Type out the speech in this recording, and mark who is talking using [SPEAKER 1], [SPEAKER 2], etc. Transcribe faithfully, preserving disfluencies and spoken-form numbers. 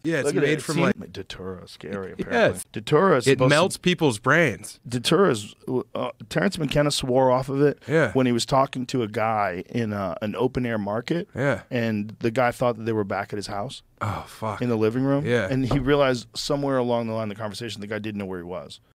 [SPEAKER 1] Yeah, it's
[SPEAKER 2] Look at
[SPEAKER 1] made
[SPEAKER 2] it.
[SPEAKER 1] from
[SPEAKER 2] See,
[SPEAKER 1] like
[SPEAKER 2] Datura, scary. Apparently,
[SPEAKER 1] Yes.
[SPEAKER 2] Datura is
[SPEAKER 1] it
[SPEAKER 2] supposed
[SPEAKER 1] melts people's brains.
[SPEAKER 2] To, Datura's. Uh, Terrence McKenna swore off of it.
[SPEAKER 1] Yeah.
[SPEAKER 2] When he was talking to a guy in uh, an open air market.
[SPEAKER 1] Yeah.
[SPEAKER 2] And the guy thought that they were back at his house.
[SPEAKER 1] Oh fuck.
[SPEAKER 2] In the living room.
[SPEAKER 1] Yeah.
[SPEAKER 2] And he realized somewhere along the line of the conversation, the guy didn't know where he was.